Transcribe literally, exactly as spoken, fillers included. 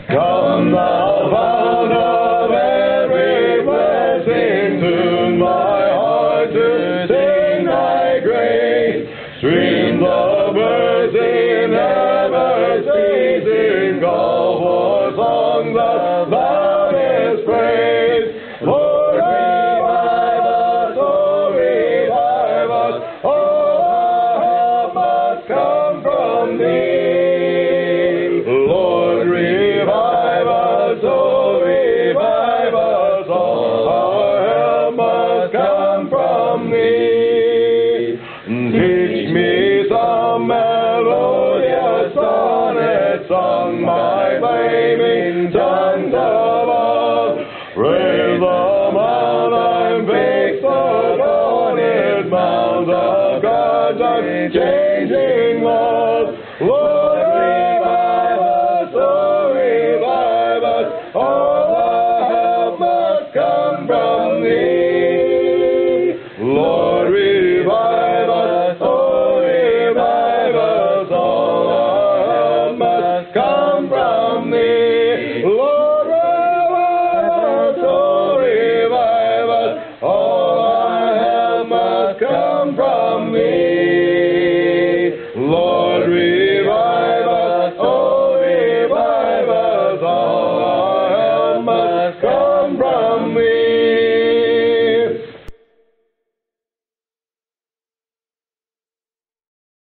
Come thou fount of every blessing, tune my heart to sing thy grace. Streams of mercy never ceasing, call for songs of loudest praise.